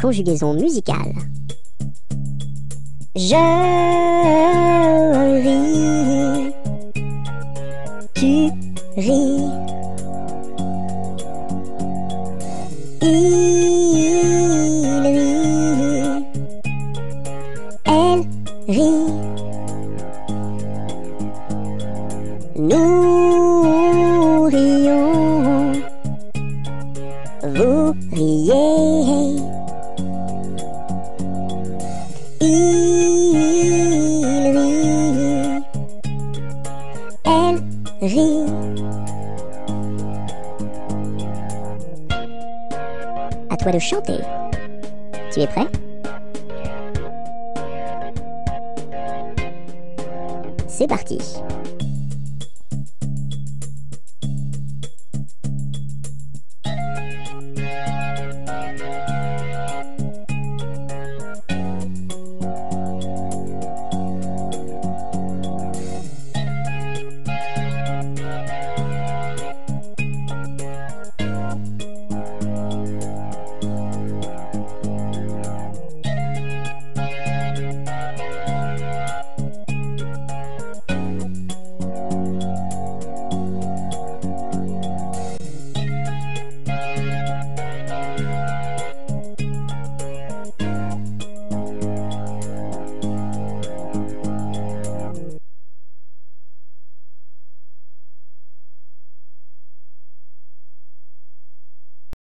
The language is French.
conjugaison musicale. Je ris, tu ris, il rit, elle rit, nous rions, vous riez, il rit, elle rit. À toi de chanter. Tu es prêt? C'est parti.